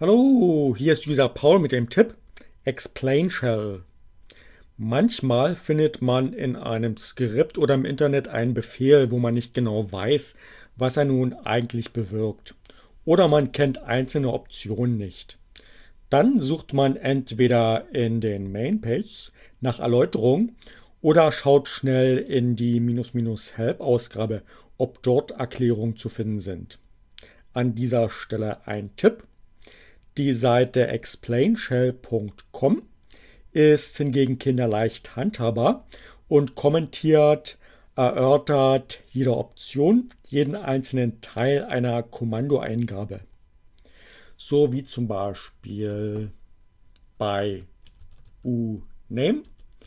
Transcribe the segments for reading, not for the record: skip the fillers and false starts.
Hallo, hier ist User Paul mit dem Tipp Explain Shell. Manchmal findet man in einem Skript oder im Internet einen Befehl, wo man nicht genau weiß, was er nun eigentlich bewirkt. Oder man kennt einzelne Optionen nicht. Dann sucht man entweder in den Main-Pages nach Erläuterung oder schaut schnell in die --help-Ausgabe, ob dort Erklärungen zu finden sind. An dieser Stelle ein Tipp. Die Seite explainshell.com ist hingegen kinderleicht handhabbar und kommentiert, erörtert jede Option, jeden einzelnen Teil einer Kommandoeingabe. So wie zum Beispiel bei uname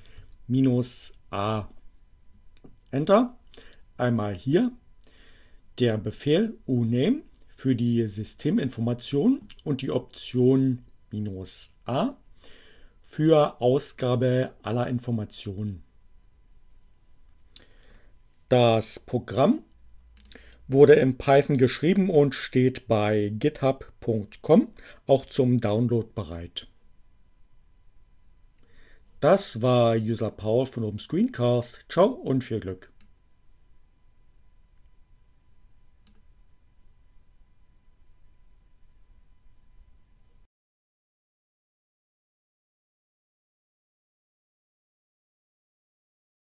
-a Enter. Einmal hier der Befehl uname für die Systeminformation und die Option -a für Ausgabe aller Informationen. Das Programm wurde in Python geschrieben und steht bei github.com auch zum Download bereit. Das war User Paul von Open Screencast. Ciao und viel Glück.